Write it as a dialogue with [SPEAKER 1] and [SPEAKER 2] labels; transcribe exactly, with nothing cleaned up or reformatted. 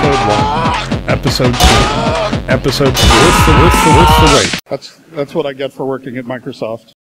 [SPEAKER 1] Episode one. Episode two. Episode three. What's the, what's the, what's the rate? That's, that's what I get for working at Microsoft.